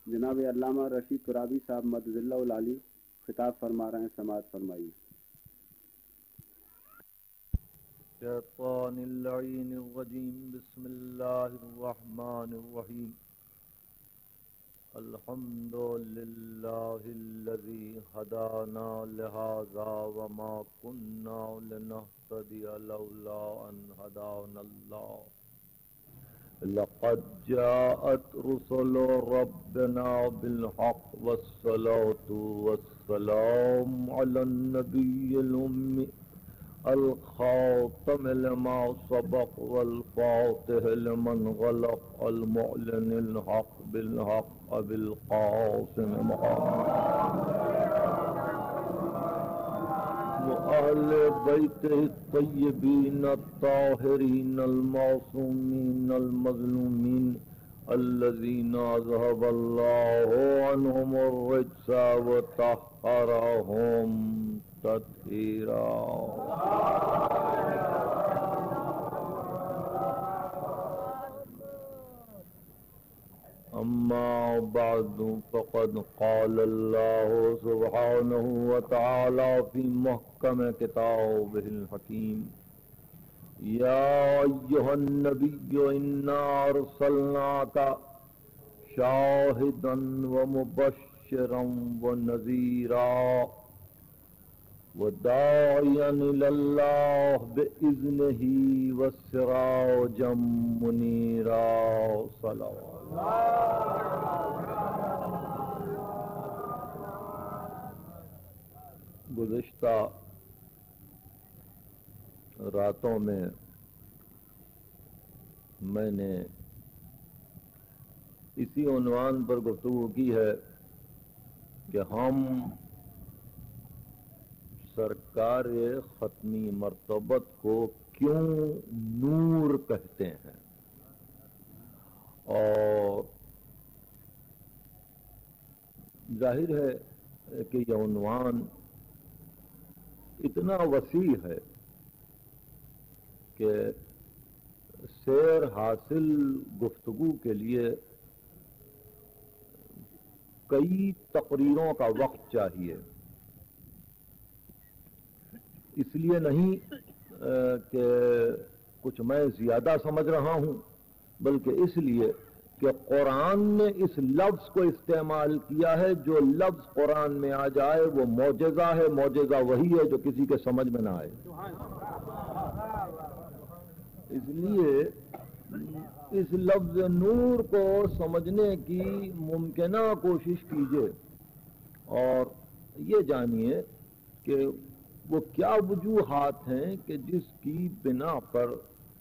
جناب علامہ رشید ترابی صاحب مدد اللہ العالی خطاب فرما رہے ہیں، سماعت فرمائیے۔ شیطان اللعین الرجیم، بسم اللہ الرحمن الرحیم۔ الحمد للہ الذی ہدانا لہذا وما کنا لنہتدی لولا ان ہدانا اللہ۔ لقد جاءت رسل ربنا بالحق والصلاة والسلام على النبي الأمي الخاتم لما سبق والفاتح لمن غلق المعلن الحق بالحق بالقاسم وأهل بيته الطيبين الطاهرين المعصومين المظلومين الذين أذهب الله عنهم الرجس وطهرهم تطهيرا۔ أما بعد فقد قال الله سبحانه وتعالى في محكم كتابه الحكيم: يا أيها النبي إنا أرسلناك شاهدا ومبشرا ونذيرا وداعيا إلى الله بإذنه وسراجا منيرا۔ صلوات گزشتہ راتوں میں نے اسی عنوان پر گفتگو کی ہے کہ ہم سرکار ختمی مرتبت کو کیوں نور کہتے ہیں، اور ظاہر ہے کہ یہ عنوان اتنا وسیع ہے کہ سیر حاصل گفتگو کے لیے کئی تقریروں کا وقت چاہیے۔ اس لیے نہیں کہ کچھ میں زیادہ سمجھ رہا ہوں، بلکہ اس لیے کہ قرآن نے اس لفظ کو استعمال کیا ہے۔ جو لفظ قرآن میں آ جائے وہ معجزہ ہے، معجزہ وہی ہے جو کسی کے سمجھ میں نہ آئے۔ اس لیے اس لفظ نور کو سمجھنے کی ممکنہ کوشش کیجیے اور یہ جانیے کہ وہ کیا وجوہات ہیں کہ جس کی بنا پر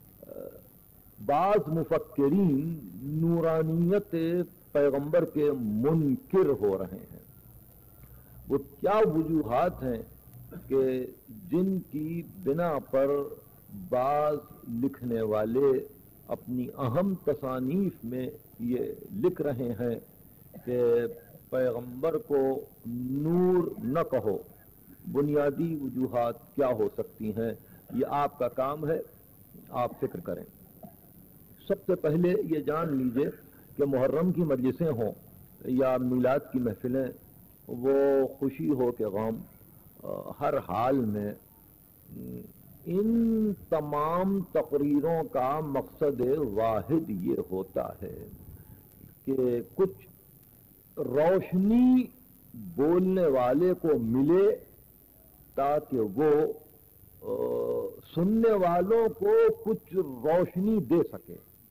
بعض مفکرین نورانیت پیغمبر کے منکر ہو رہے ہیں۔ وہ کیا وجوہات ہیں کہ جن کی بنا پر بعض لکھنے والے اپنی اہم تصانیف میں یہ لکھ رہے ہیں کہ پیغمبر کو نور نہ کہو۔ بنیادی وجوہات کیا ہو سکتی ہیں، یہ آپ کا کام ہے، آپ فکر کریں۔ سب سے پہلے یہ جان لیجئے کہ محرم کی مجلسیں ہوں یا میلاد کی محفلیں، وہ خوشی ہو کہ غم، ہر حال میں ان تمام تقریروں کا مقصد واحد یہ ہوتا ہے کہ کچھ روشنی بولنے والے کو ملے تاکہ وہ سننے والوں کو کچھ روشنی دے سکے۔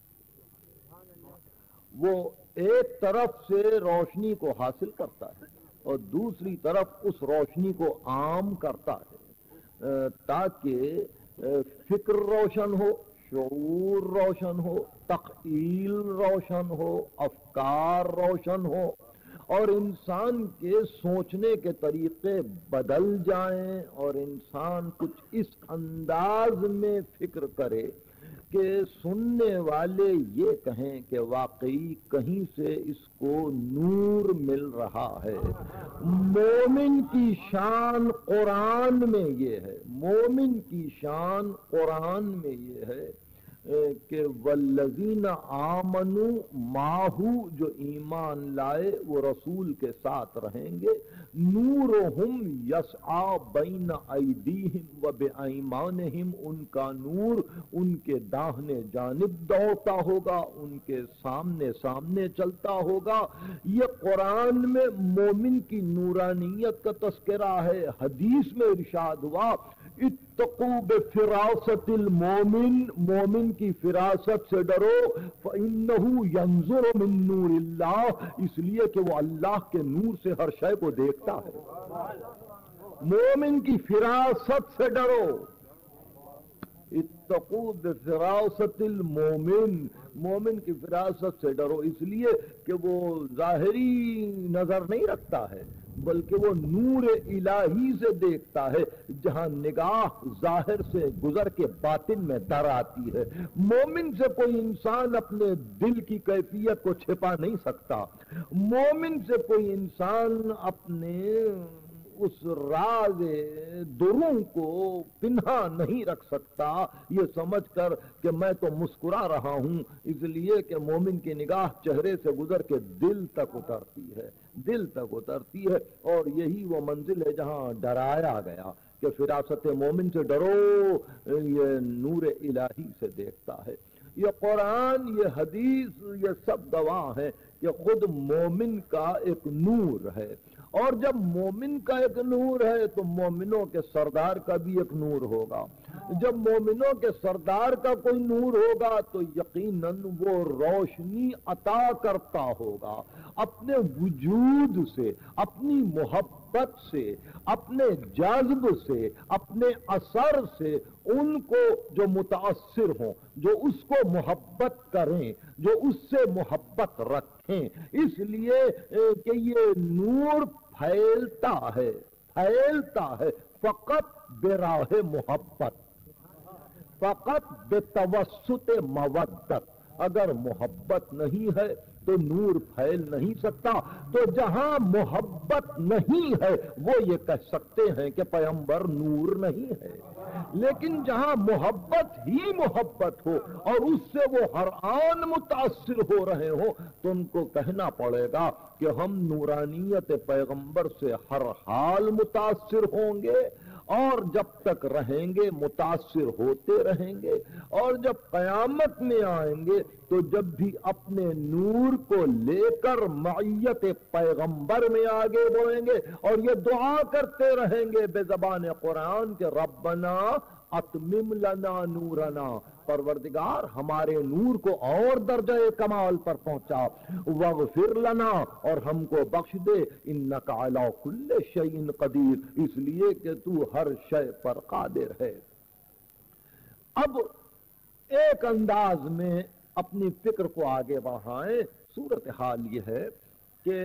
وہ ایک طرف سے روشنی کو حاصل کرتا ہے اور دوسری طرف اس روشنی کو عام کرتا ہے تاکہ فکر روشن ہو، شعور روشن ہو، تخیل روشن ہو، افکار روشن ہو اور انسان کے سوچنے کے طریقے بدل جائیں اور انسان کچھ اس انداز میں فکر کرے کہ سننے والے یہ کہیں کہ واقعی کہیں سے اس کو نور مل رہا ہے۔ مومن کی شان قرآن میں یہ ہے، مومن کی شان قرآن میں یہ ہے کہ والذین آمنوا معہو، جو ایمان لائے وہ رسول کے ساتھ رہیں گے، نورہم یسعی بین ایدیہم و بایمانہم، ان کا نور ان کے داہنے جانب دوڑتا ہوگا، ان کے سامنے سامنے چلتا ہوگا۔ یہ قرآن میں مومن کی نورانیت کا تذکرہ ہے۔ حدیث میں ارشاد ہوا اتقوا بفراست المومن، مومن کی فراست سے ڈرو، فإنہ ینظر من نور اللہ، اس لیے کہ وہ اللہ کے نور سے ہر شے کو دیکھتا ہے۔ مومن کی فراست سے ڈرو، اتقوا بفراست المومن، مومن کی فراست سے ڈرو، اس لیے کہ وہ ظاہری نظر نہیں رکھتا ہے بلکہ وہ نور الہی سے دیکھتا ہے۔ جہاں نگاہ ظاہر سے گزر کے باطن میں در آتی ہے، مومن سے کوئی انسان اپنے دل کی کیفیت کو چھپا نہیں سکتا، مومن سے کوئی انسان اپنے اس راز دروں کو پنہا نہیں رکھ سکتا، یہ سمجھ کر کہ میں تو مسکرا رہا ہوں، اس لیے کہ مومن کی نگاہ چہرے سے گزر کے دل تک اترتی ہے، دل تک اترتی ہے، اور یہی وہ منزل ہے جہاں ڈرایا گیا کہ فراست مومن سے ڈرو، یہ نور الہی سے دیکھتا ہے۔ یہ قرآن، یہ حدیث، یہ سب گواہ ہیں کہ خود مومن کا ایک نور ہے، اور جب مومن کا ایک نور ہے تو مومنوں کے سردار کا بھی ایک نور ہوگا۔ جب مومنوں کے سردار کا کوئی نور ہوگا تو یقیناً وہ روشنی عطا کرتا ہوگا، اپنے وجود سے، اپنی محبت سے، اپنے جذب سے، اپنے اثر سے ان کو جو متاثر ہوں، جو اس کو محبت کریں، جو اس سے محبت رکھیں، اس لیے کہ یہ نور پھیلتا ہے، پھیلتا ہے فقط براہ محبت، فقط بتوسط مودت۔ اگر محبت نہیں ہے تو نور پھیل نہیں سکتا۔ تو جہاں محبت نہیں ہے وہ یہ کہہ سکتے ہیں کہ پیغمبر نور نہیں ہے، لیکن جہاں محبت ہی محبت ہو اور اس سے وہ ہر آن متاثر ہو رہے ہوں تو ان کو کہنا پڑے گا کہ ہم نورانیت پیغمبر سے ہر حال متاثر ہوں گے، اور جب تک رہیں گے متاثر ہوتے رہیں گے، اور جب قیامت میں آئیں گے تو جب بھی اپنے نور کو لے کر معیت پیغمبر میں آگے بڑھیں گے اور یہ دعا کرتے رہیں گے بے زبان قرآن کہ ربنا اتمم لنا نورنا، پروردگار ہمارے نور کو اور درجہ کمال پر پہنچا، واغفر لنا، اور ہم کو بخش دے، انک علی کل شیء قدیر، اس لیے کہ تو ہر شے پر قادر ہے۔ اب ایک انداز میں اپنی فکر کو آگے بڑھائیں۔ صورتحال یہ ہے کہ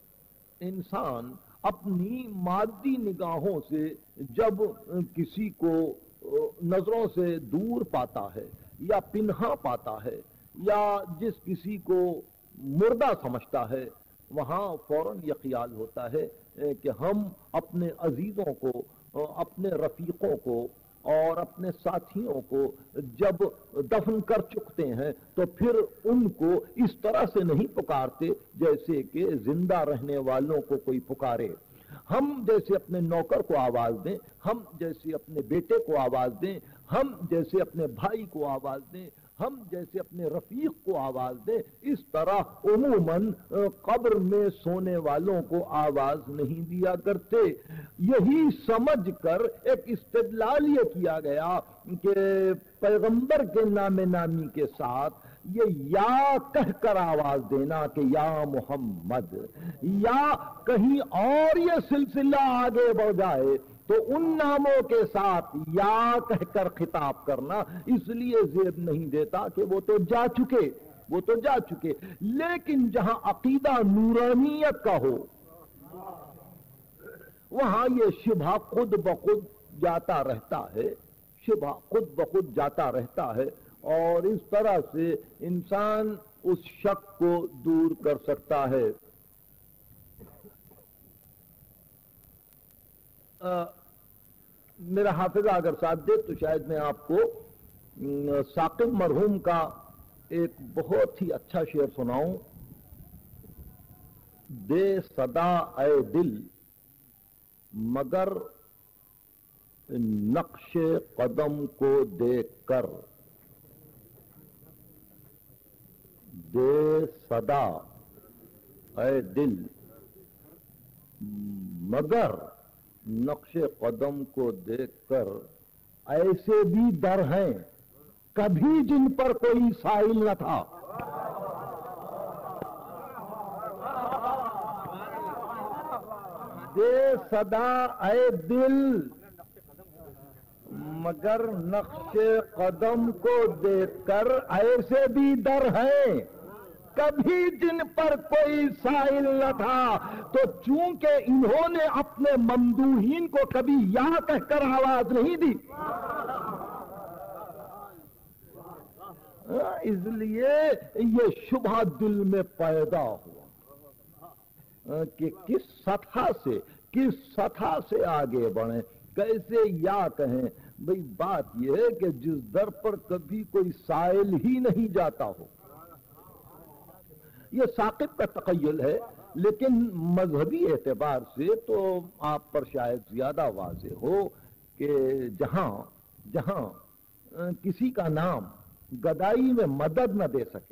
انسان اپنی مادی نگاہوں سے جب کسی کو نظروں سے دور پاتا ہے یا پنہا پاتا ہے یا جس کسی کو مردہ سمجھتا ہے، وہاں فوراً یہ خیال ہوتا ہے کہ ہم اپنے عزیزوں کو، اپنے رفیقوں کو اور اپنے ساتھیوں کو جب دفن کر چکتے ہیں تو پھر ان کو اس طرح سے نہیں پکارتے جیسے کہ زندہ رہنے والوں کو کوئی پکارے۔ ہم جیسے اپنے نوکر کو آواز دیں، ہم جیسے اپنے بیٹے کو آواز دیں، ہم جیسے اپنے بھائی کو آواز دیں، ہم جیسے اپنے رفیق کو آواز دیں، اس طرح عموماً قبر میں سونے والوں کو آواز نہیں دیا کرتے۔ یہی سمجھ کر ایک استدلال یہ کیا گیا کہ پیغمبر کے نام نامی کے ساتھ یہ یا کہہ کر آواز دینا کہ یا محمد، یا کہیں اور یہ سلسلہ آگے بڑھ جائے تو ان ناموں کے ساتھ یا کہہ کر خطاب کرنا اس لیے زیب نہیں دیتا کہ وہ تو جا چکے، وہ تو جا چکے۔ لیکن جہاں عقیدہ نورانیت کا ہو وہاں یہ شبہ خود بخود جاتا رہتا ہے، شبہ خود بخود جاتا رہتا ہے، اور اس طرح سے انسان اس شک کو دور کر سکتا ہے۔ میرا حافظہ اگر ساتھ دے تو شاید میں آپ کو ثاقب مرحوم کا ایک بہت ہی اچھا شعر سناؤں. دے صدا اے دل مگر نقش قدم کو دیکھ کر. دے صدا اے دل مگر نقش قدم کو دیکھ کر ایسے بھی در ہیں کبھی جن پر کوئی سائل نہ تھا. دے صدا اے دل مگر نقش قدم کو دیکھ کر ایسے بھی در ہیں کبھی جن پر کوئی سائل نہ تھا. تو چونکہ انہوں نے اپنے ممدوحین کو کبھی یا کہہ کر آواز نہیں دی، اس لیے یہ شبہ دل میں پیدا ہوا کہ کس سطح سے آگے بڑھیں، کیسے یا کہیں. بھئی بات یہ ہے کہ جس در پر کبھی کوئی سائل ہی نہیں جاتا ہو. یہ ثاقب کا تخیل ہے، لیکن مذہبی اعتبار سے تو آپ پر شاید زیادہ واضح ہو کہ جہاں کسی کا نام گدائی میں مدد نہ دے سکے،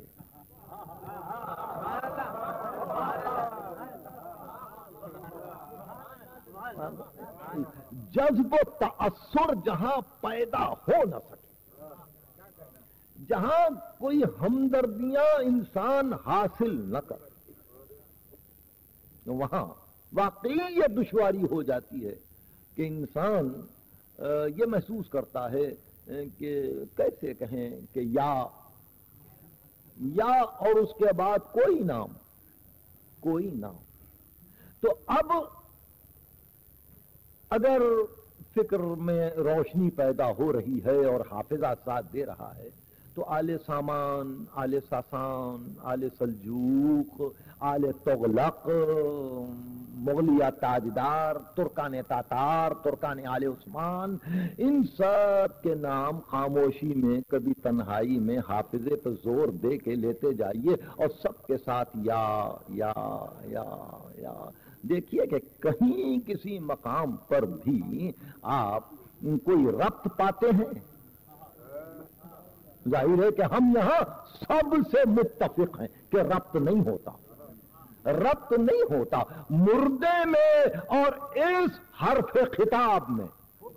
جذب و تأثر جہاں پیدا ہو نہ سکے، جہاں کوئی ہمدردیاں انسان حاصل نہ کر، وہاں واقعی یہ دشواری ہو جاتی ہے کہ انسان یہ محسوس کرتا ہے کہ کیسے کہیں کہ یا اور اس کے بعد کوئی نام. تو اب اگر فکر میں روشنی پیدا ہو رہی ہے اور حافظہ ساتھ دے رہا ہے تو آل سامان، آل ساسان، آل سلجوق، آل تغلق، مغلیہ تاجدار، ترکان تاتار، ترکان آل عثمان، ان سب کے نام خاموشی میں کبھی تنہائی میں حافظے پر زور دے کے لیتے جائیے اور سب کے ساتھ یا یا یا یا. دیکھیے کہ کہیں کسی مقام پر بھی آپ کوئی ربط پاتے ہیں. ظاہر ہے کہ ہم یہاں سب سے متفق ہیں کہ ربط نہیں ہوتا مردے میں اور اس حرف خطاب میں.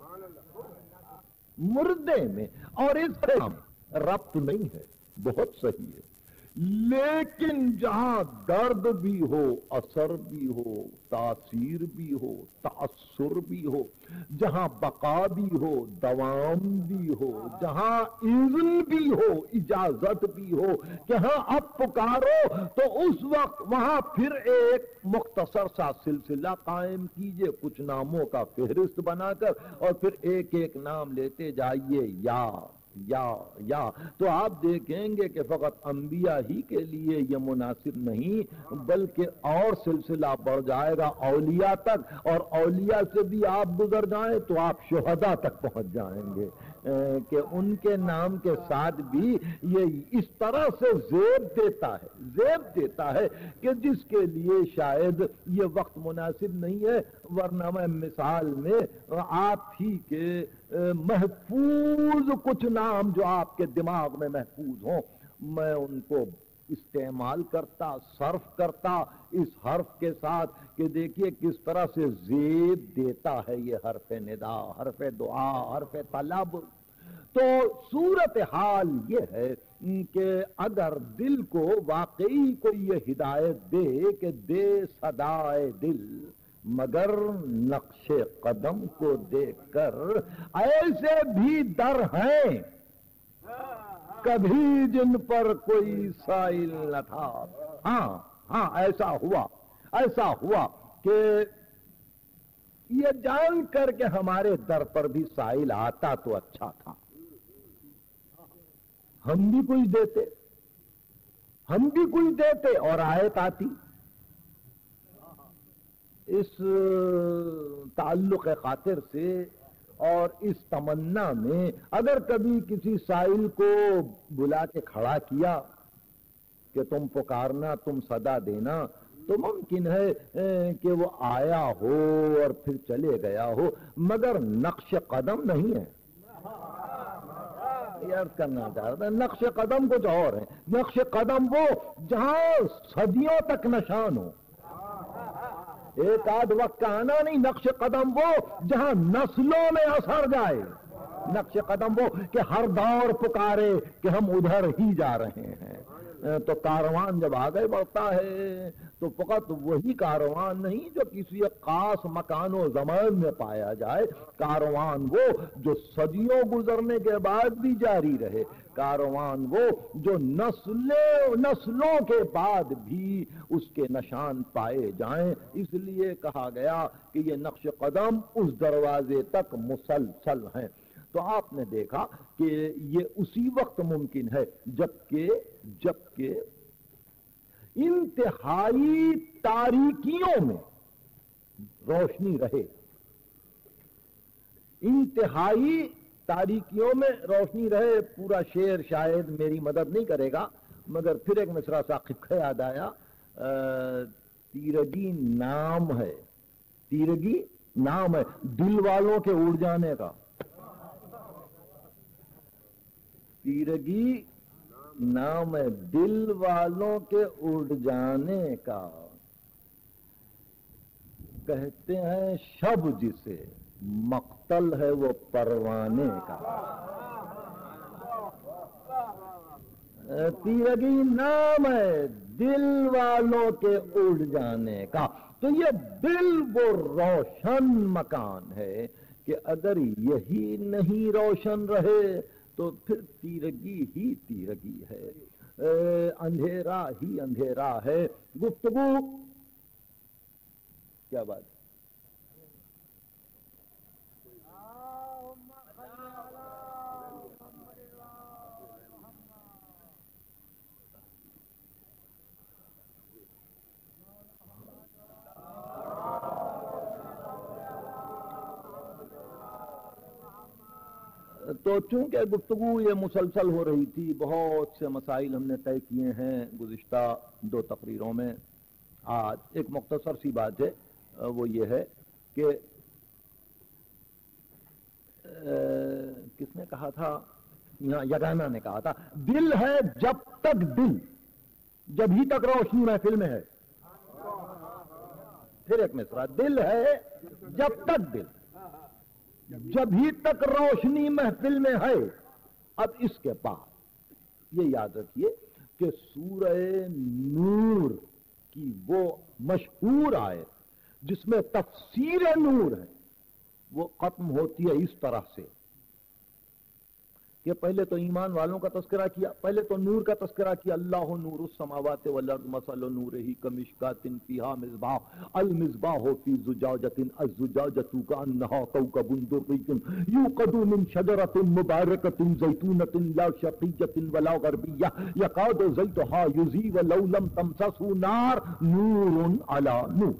مردے میں اور اس خطاب میں ربط نہیں ہے. بہت صحیح ہے، لیکن جہاں درد بھی ہو، اثر بھی ہو، تاثیر بھی ہو، تأثر بھی ہو، جہاں بقا بھی ہو، دوام بھی ہو، جہاں اذن بھی ہو، اجازت بھی ہو کہ ہاں اب پکارو، تو اس وقت وہاں پھر ایک مختصر سا سلسلہ قائم کیجئے کچھ ناموں کا فہرست بنا کر، اور پھر ایک ایک نام لیتے جائیے یا. تو آپ دیکھیں گے کہ فقط انبیاء ہی کے لیے یہ مناسب نہیں، بلکہ اور سلسلہ بڑھ جائے گا اولیاء تک، اور اولیاء سے بھی آپ گزر جائیں تو آپ شہداء تک پہنچ جائیں گے کہ ان کے نام کے ساتھ بھی یہ اس طرح سے زیب دیتا ہے کہ جس کے لیے شاید یہ وقت مناسب نہیں ہے. ورنہ میں مثال میں آپ ہی کے محفوظ کچھ نام جو آپ کے دماغ میں محفوظ ہوں، میں ان کو استعمال کرتا، صرف کرتا اس حرف کے ساتھ کہ دیکھیے کس طرح سے زیب دیتا ہے یہ حرف ندا، حرف دعا، حرف طلب. تو صورتحال یہ ہے کہ اگر دل کو واقعی کوئی یہ ہدایت دے کہ دے صدائے دل مگر نقش قدم کو دیکھ کر ایسے بھی در ہیں کبھی جن پر کوئی سائل نہ تھا. ہاں ایسا ہوا کہ یہ جان کر کے ہمارے در پر بھی سائل آتا تو اچھا تھا، ہم بھی کچھ دیتے اور آیت آتی. اس تعلق خاطر سے اور اس تمنا میں اگر کبھی کسی سائل کو بلا کے کھڑا کیا کہ تم پکارنا، تم صدا دینا، تو ممکن ہے کہ وہ آیا ہو اور پھر چلے گیا ہو، مگر نقش قدم نہیں ہے۔ یہ عرض کرنا چاہتا ہے نقش قدم کچھ اور ہے۔ نقش قدم وہ جہاں صدیوں تک نشان ہو، ایک آدھ وقت کا آنا نہیں۔ نقش قدم وہ جہاں نسلوں میں اثر جائے۔ نقش قدم وہ کہ ہر دور پکارے کہ ہم ادھر ہی جا رہے ہیں۔ تو کاروان جب آگے بڑھتا ہے تو فقط وہی کاروان نہیں جو کسی خاص مکان و زمان میں پایا جائے، کاروان وہ جو صدیوں گزرنے کے بعد بھی جاری رہے، کاروان وہ جو نسلوں کے بعد بھی اس کے نشان پائے جائیں۔ اس لیے کہا گیا کہ یہ نقش قدم اس دروازے تک مسلسل ہیں۔ تو آپ نے دیکھا کہ یہ اسی وقت ممکن ہے جبکہ انتہائی تاریکیوں میں روشنی رہے۔ انتہائی تاریکیوں میں روشنی رہے۔ پورا شعر شاید میری مدد نہیں کرے گا، مگر پھر ایک مصرع ثاقب کا یاد آیا۔ تیرگی نام ہے، تیرگی نام ہے دل والوں کے اڑ جانے کا۔ تیرگی نام ہے دل والوں کے اڑ جانے کا، کہتے ہیں شب جسے مقتل ہے وہ پروانے کا۔ تیرگی نام ہے دل والوں کے اڑ جانے کا۔ تو یہ دل وہ روشن مکان ہے کہ اگر یہی نہیں روشن رہے تو پھر تیرگی ہی تیرگی ہے، اندھیرا ہی اندھیرا ہے۔ گفتگو کیا بات؟ تو چونکہ گفتگو یہ مسلسل ہو رہی تھی، بہت سے مسائل ہم نے طے کیے ہیں گزشتہ 2 تقریروں میں۔ آج ایک مختصر سی بات ہے، وہ یہ ہے کہ کس نے کہا تھا، یہاں یگانا نے کہا تھا، دل ہے جب تک دل، جب ہی تک روشنی محفل میں ہے۔ پھر ایک مصرع، دل ہے جب تک دل، جب ہی تک روشنی محفل میں ہے۔ اب اس کے بعد یہ یاد رکھیے کہ سورہ نور کی وہ مشہور آیت جس میں تفسیر نور ہے، وہ ختم ہوتی ہے اس طرح سے کہ پہلے تو ایمان والوں کا تذکرہ کیا، پہلے تو نور کا تذکرہ کیا، اللہ نور السماوات والارض مثل نورہ کمشکاۃ فیہا مصباح المصباح فی زجاجۃ الزجاجۃ کأنہا کوکب درری یوقد من شجرۃ مبارکۃ زیتونۃ لا شرقیۃ ولا غربیہ یکاد زیتها یضیء ولو لم تمسسہ نار نور علی نور۔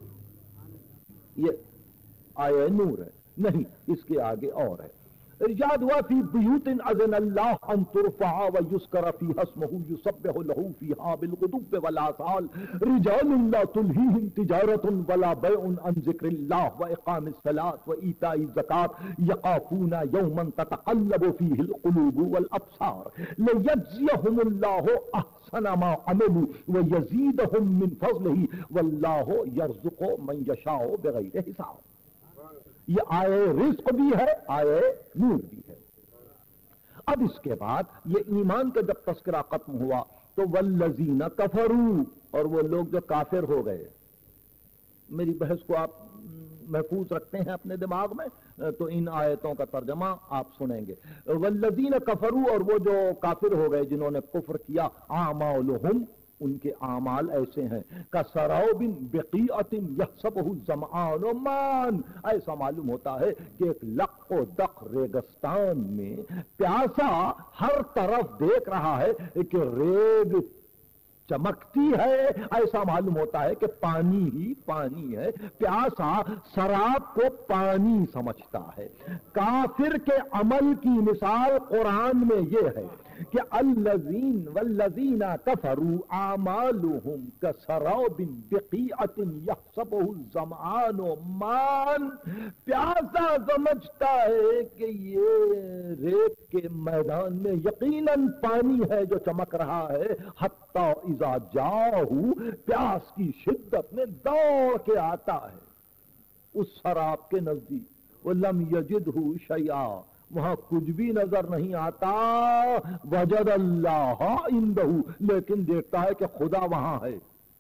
یہ آیہ نور ہے، نہیں اس کے آگے اور ہے۔ ارشاد ہوا فی بیوت اذن اللہ ان ترفع ویذکر فیہا اسمہ یسبح لہ فیہا بالغدو والآصال رجال لا تلہیہم تجارۃ ولا بیع عن ذکر اللہ واقام الصلاۃ وایتاء الزکاۃ یخافون یوما تتقلب فیہ القلوب والابصار لیجزیہم اللہ احسن ما عملوا ویزیدہم من فضلہ واللہ یرزق من یشاء بغیر حساب۔ یہ آئے رزق بھی ہے، آئے نور بھی ہے۔ اب اس کے بعد یہ ایمان کا جب تذکرہ ختم ہوا تو والذین کفروا، اور وہ لوگ جو کافر ہو گئے۔ میری بحث کو آپ محفوظ رکھتے ہیں اپنے دماغ میں تو ان آیتوں کا ترجمہ آپ سنیں گے۔ والذین کفروا، اور وہ جو کافر ہو گئے جنہوں نے کفر کیا، اعمالہم، ان کے اعمال ایسے ہیں کسراب بقیعۃ یحسبہ الظمآن ماء، ایسا معلوم ہوتا ہے کہ ایک لق و دق ریگستان میں پیاسا ہر طرف دیکھ رہا ہے کہ ریگ چمکتی ہے، ایسا معلوم ہوتا ہے کہ پانی ہی پانی ہے۔ پیاسا شراب کو پانی سمجھتا ہے۔ کافر کے عمل کی مثال قرآن میں یہ ہے کہ الذین والذین کفروا اعمالهم کسراب بقیعۃ یحسبہ الظمآن ماء، پیاسا سمجھتا ہے کہ یہ ریت کے میدان میں یقیناً پانی ہے جو چمک رہا ہے، حتی اذا جاءہ، پیاس کی شدت میں دوڑ کے آتا ہے اس شراب کے نزدیک، وَلَمْ يَجِدْهُ شَيْئًا، وہاں کچھ بھی نظر نہیں آتا، وجد اللہ عندہ، لیکن دیکھتا ہے کہ خدا وہاں ہے۔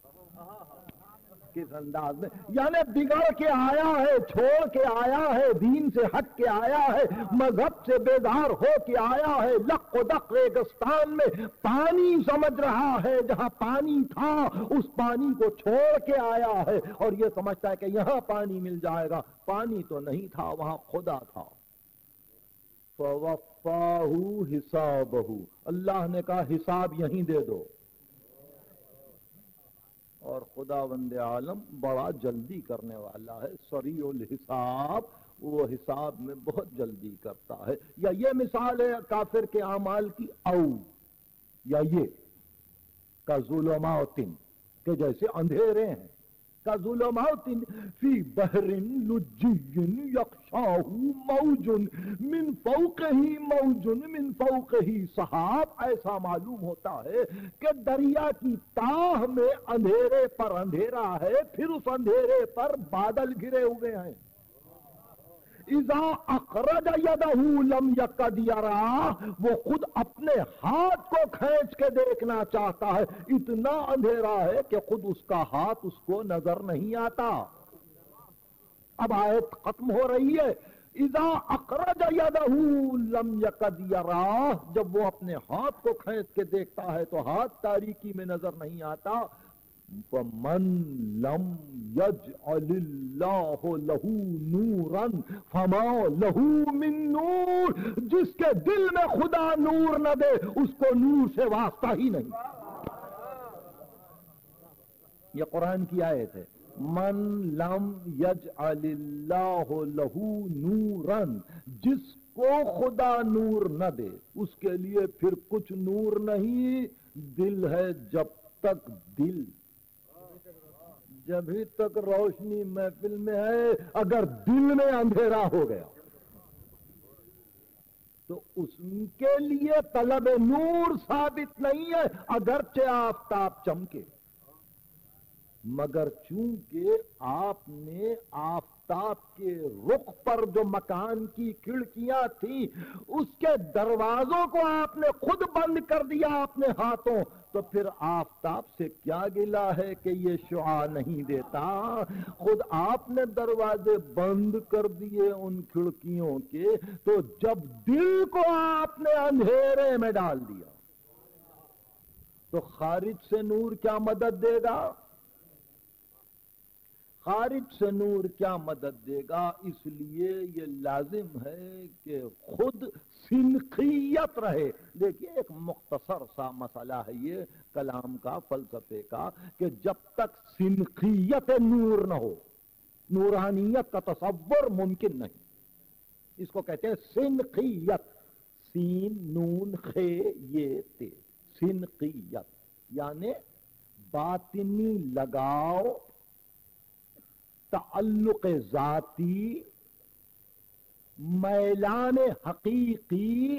کس انداز میں؟ یعنی بگڑ کے آیا ہے، چھوڑ کے آیا ہے، دین سے ہٹ کے آیا ہے، مذہب سے بیدار ہو کے آیا ہے، لق و دق ریگستان میں پانی سمجھ رہا ہے، جہاں پانی تھا اس پانی کو چھوڑ کے آیا ہے، اور یہ سمجھتا ہے کہ یہاں پانی مل جائے گا۔ پانی تو نہیں تھا، وہاں خدا تھا۔ فَوَفَّاهُ حِسَابَهُ، اللہ نے کہا حساب یہیں دے دو۔ اور خداوند عالم بڑا جلدی کرنے والا ہے، سریع الحساب، وہ حساب میں بہت جلدی کرتا ہے۔ یا یہ مثال ہے کافر کے اعمال کی، او یا یہ کظلمات، کہ جیسے اندھیرے ہیں، کظلمات فی بحر لجی یغشاہ موج من فوقہ موج من فوقہ سحاب، ایسا معلوم ہوتا ہے کہ دریا کی تاہ میں اندھیرے پر اندھیرا ہے، پھر اس اندھیرے پر بادل گرے ہوئے ہیں۔ اذا اخرج یدہ لم یکد یراہ، وہ خود اپنے ہاتھ کو کھینچ کے دیکھنا چاہتا ہے، اتنا اندھیرا ہے کہ خود اس کا ہاتھ اس کو نظر نہیں آتا۔ اب آیت ختم ہو رہی ہے، اذا اخرج یدہ لم یکد یراہ، جب وہ اپنے ہاتھ کو کھینچ کے دیکھتا ہے تو ہاتھ تاریکی میں نظر نہیں آتا۔ وَمَن لَمْ يَجْعَلِ اللَّهُ لَهُ نُورًا فَمَا لَهُ مِن نُور، جس کے دل میں خدا نور نہ دے اس کو نور سے واسطہ ہی نہیں۔ یہ قرآن کی آیت ہے، من لم یجعل اللہ لہ نوراً، جس کو خدا نور نہ دے اس کے لیے پھر کچھ نور نہیں۔ دل ہے جب تک دل، جبھی تک روشنی محفل میں ہے، اگر دل میں اندھیرا ہو گیا تو اس کے لیے طلب نور ثابت نہیں ہے، اگرچہ آفتاب چمکے، مگر چونکہ آپ نے آفتاب کے رخ پر جو مکان کی کھڑکیاں تھیں اس کے دروازوں کو آپ نے خود بند کر دیا اپنے ہاتھوں، تو پھر آفتاب سے کیا گلہ ہے کہ یہ شعاع نہیں دیتا؟ خود آپ نے دروازے بند کر دیے ان کھڑکیوں کے، تو جب دل کو آپ نے اندھیرے میں ڈال دیا تو خارج سے نور کیا مدد دے گا؟ خارج سے نور کیا مدد دے گا؟ اس لیے یہ لازم ہے کہ خود سنخیت رہے۔ دیکھیے ایک مختصر سا مسئلہ ہے یہ کلام کا، فلسفے کا، کہ جب تک سنخیت نور نہ ہو نورانیت کا تصور ممکن نہیں۔ اس کو کہتے ہیں سنخیت، سین نون خے یہ تے، سنخیت یعنی باطنی لگاؤ، تعلق ذاتی، میلان حقیقی،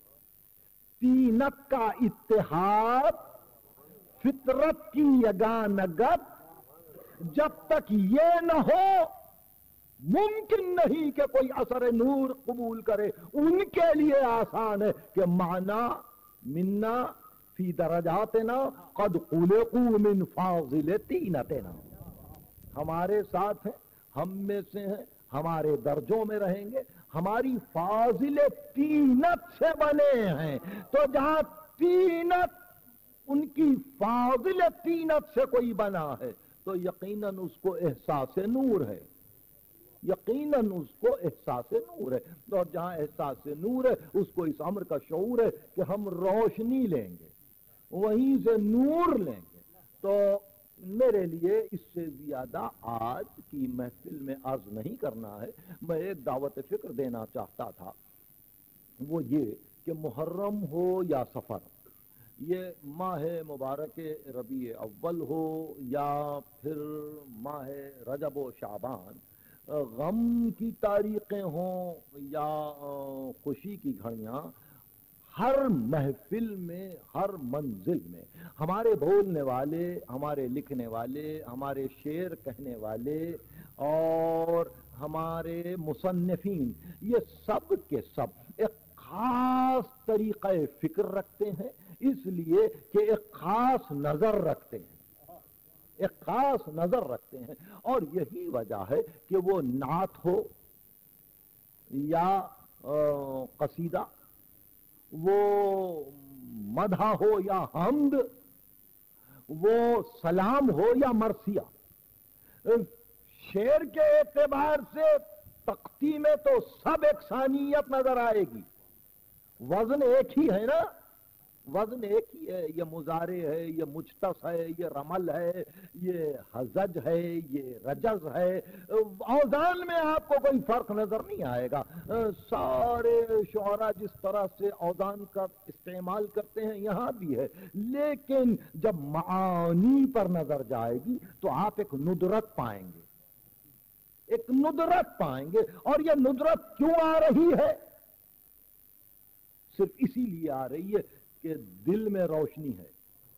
تینت کا اتحاد، فطرت کی یگانگت، جب تک یہ نہ ہو ممکن نہیں کہ کوئی اثر نور قبول کرے۔ ان کے لیے آسان ہے کہ معنا منا فی درجاتنا قد خلقوا من فاضل طینتنا، ہمارے ساتھ ہیں، ہم میں سے ہیں، ہمارے درجوں میں رہیں گے، ہماری فاضل طینت سے بنے ہیں۔ تو جہاں طینت ان کی فاضل طینت سے کوئی بنا ہے تو یقیناً اس کو احساس نور ہے، یقیناً اس کو احساس نور ہے۔ اور جہاں احساس نور ہے اس کو اس امر کا شعور ہے کہ ہم روشنی لیں گے، وہیں سے نور لیں گے، تو میرے لیے اس سے زیادہ آج کی محفل میں عرض نہیں کرنا ہے. میں ایک دعوت فکر دینا چاہتا تھا، وہ یہ کہ محرم ہو یا سفر، یہ ماہ مبارک ربیع اول ہو یا پھر ماہ رجب و شعبان، غم کی تاریخیں ہوں یا خوشی کی گھڑیاں، ہر محفل میں، ہر منزل میں ہمارے بولنے والے، ہمارے لکھنے والے، ہمارے شعر کہنے والے اور ہمارے مصنفین، یہ سب کے سب ایک خاص طریقہ فکر رکھتے ہیں، اس لیے کہ ایک خاص نظر رکھتے ہیں، ایک خاص نظر رکھتے ہیں. اور یہی وجہ ہے کہ وہ نعت ہو یا قصیدہ، وہ مدح ہو یا حمد، وہ سلام ہو یا مرثیہ، شعر کے اعتبار سے تختی میں تو سب یکسانیت نظر آئے گی. وزن ایک ہی ہے نا، وزن ایک ہی ہے. یہ مضارع ہے، یہ مجتس ہے، یہ رمل ہے، یہ حزج ہے، یہ رجز ہے. اوزان میں آپ کو کوئی فرق نظر نہیں آئے گا. سارے شعراء جس طرح سے اوزان کا استعمال کرتے ہیں یہاں بھی ہے، لیکن جب معانی پر نظر جائے گی تو آپ ایک ندرت پائیں گے، ایک ندرت پائیں گے. اور یہ ندرت کیوں آ رہی ہے؟ صرف اسی لیے آ رہی ہے کہ دل میں روشنی ہے،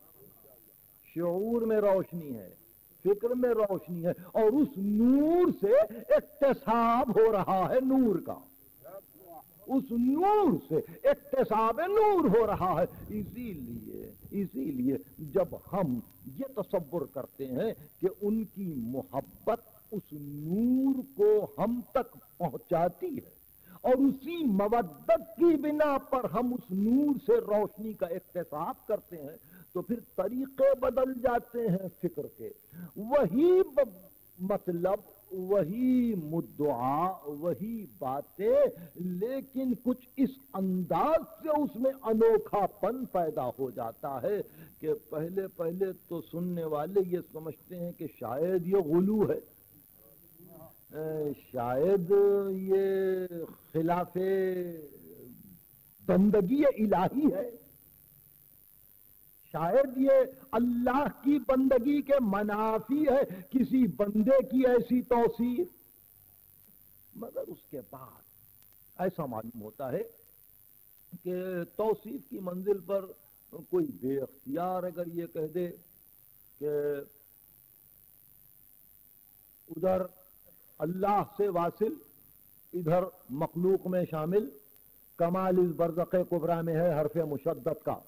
شعور میں روشنی ہے، فکر میں روشنی ہے، اور اس نور سے اکتساب ہو رہا ہے نور کا، اس نور سے اکتساب نور ہو رہا ہے. اسی لیے جب ہم یہ تصور کرتے ہیں کہ ان کی محبت اس نور کو ہم تک پہنچاتی ہے اور اسی مودت کی بنا پر ہم اس نور سے روشنی کا اکتساب کرتے ہیں، تو پھر طریقے بدل جاتے ہیں فکر کے. وہی مطلب، وہی مدعا، وہی باتیں، لیکن کچھ اس انداز سے اس میں انوکھا پن پیدا ہو جاتا ہے کہ پہلے پہلے تو سننے والے یہ سمجھتے ہیں کہ شاید یہ غلو ہے، شاید یہ خلاف بندگی الہی ہے، شاید یہ اللہ کی بندگی کے منافی ہے کسی بندے کی ایسی توصیف. مگر اس کے بعد ایسا معلوم ہوتا ہے کہ توصیف کی منزل پر کوئی بے اختیار اگر یہ کہہ دے کہ ادھر اللہ سے واصل، ادھر مخلوق میں شامل، کمال اس برزخ کبریٰ میں ہے حرف مشدد کا،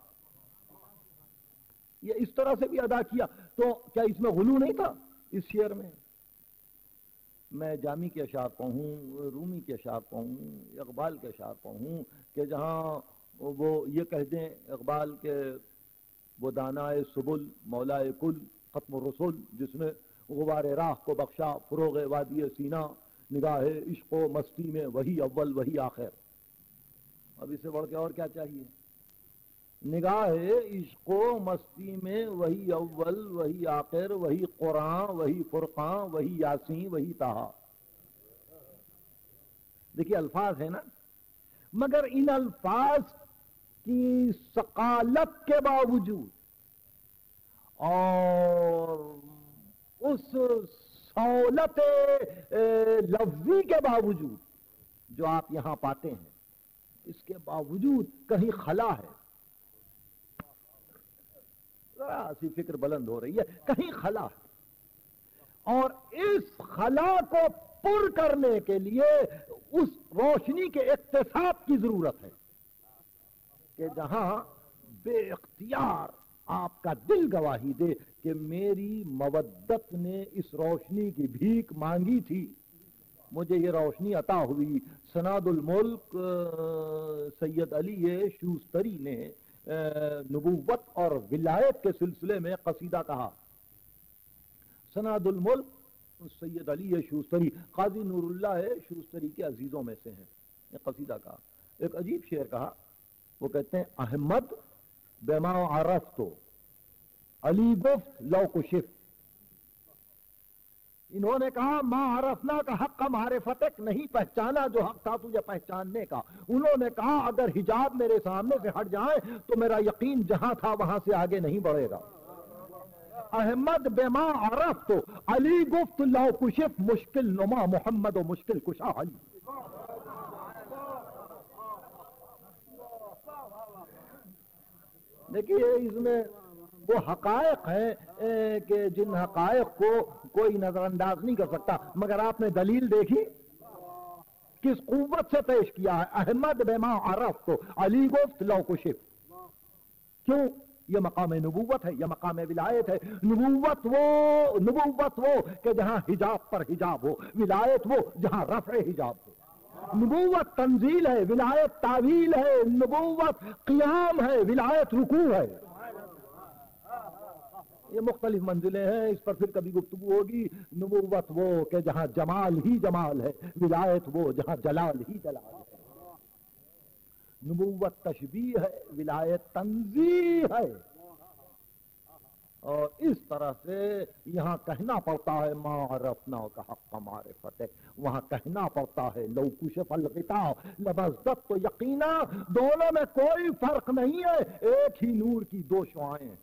یہ اس طرح سے بھی ادا کیا، تو کیا اس میں غلو نہیں تھا اس شعر میں؟ میں جامی کے اشعار پڑھوں، رومی کے اشعار پڑھوں، اقبال کے اشعار پڑھوں کہ جہاں وہ یہ کہہ دیں اقبال کے وہ دانائے سبل مولائے کل ختم الرسل، جس نے غبار راہ کو بخشا فروغ وادی سینہ، نگاہ عشق و مستی میں وہی اول وہی آخر. اب اس سے بڑھ کے اور کیا چاہیے؟ نگاہ عشق و مستی میں وہی اول وہی آخر، وہی قرآن وہی فرقان وہی یاسین وہی طٰہٰ. دیکھیے الفاظ ہے نا، مگر ان الفاظ کی ثقالت کے باوجود اور اس سہولت لفظی کے باوجود جو آپ یہاں پاتے ہیں، اس کے باوجود کہیں خلا ہے، ذرا سی فکر بلند ہو رہی ہے، کہیں خلا ہے. اور اس خلا کو پر کرنے کے لیے اس روشنی کے اکتساب کی ضرورت ہے کہ جہاں بے اختیار آپ کا دل گواہی دے کہ میری مودت نے اس روشنی کی بھیک مانگی تھی، مجھے یہ روشنی عطا ہوئی. سناد الملک سید علی شوستری نے نبوت اور ولایت کے سلسلے میں قصیدہ کہا. سناد الملک سید علی شوستری قاضی نور اللہ شوستری کے عزیزوں میں سے ہیں. یہ قصیدہ کہا، ایک عجیب شعر کہا. وہ کہتے ہیں احمد بما عرفتو अली गुफ्त लौ कुशिफ, इन्होंने कहा मा अरफना का हक हमारे फतक, नहीं पहचाना जो हक था तुझे पहचानने का। उन्होंने कहा अगर हिजाब मेरे सामने से हट जाए तो मेरा यकीन जहां था वहां से आगे नहीं बढ़ेगा। अहमद बेमा अरफ तो अली गुफ्त लौ कुशिफ, मुश्किल नुमा मोहम्मद और मुश्किल कुशा अली। देखिए इसमें वो हकायक है कि जिन हकायक को कोई नजरअंदाज नहीं कर सकता, मगर आपने दलील देखी किस कुव्वत से पेश किया है। अहमद बेमा अरफ तो अली गुफ्त लौ कुशिफ, क्यों? ये मकाम नबूवत है, ये मकाम विलायत है। नबूवत वो कि जहां हिजाब पर हिजाब हो, विलायत वो जहां रफ़े हिजाब हो। नबूवत तंजील है, विलायत तावील है। नबूवत क़ियाम है, विलायत रुकू है। ये मुख्तलिफ मंजिलें हैं, इस पर फिर कभी गुफ्तगू होगी। नबूवत वो कि जहां जमाल ही जमाल है, विलायत वो जहां जलाल ही जलाल है। नबूवत तशबीह है, विलायत तंज़ीह है। और इस तरह से यहाँ कहना पड़ता है मारफना का हक हमारे फतेह, वहां कहना पड़ता है लौकुशफ अलगिता लबज़त, तो यकीना दोनों में कोई फर्क नहीं है, एक ही नूर की दो शुआएं हैं।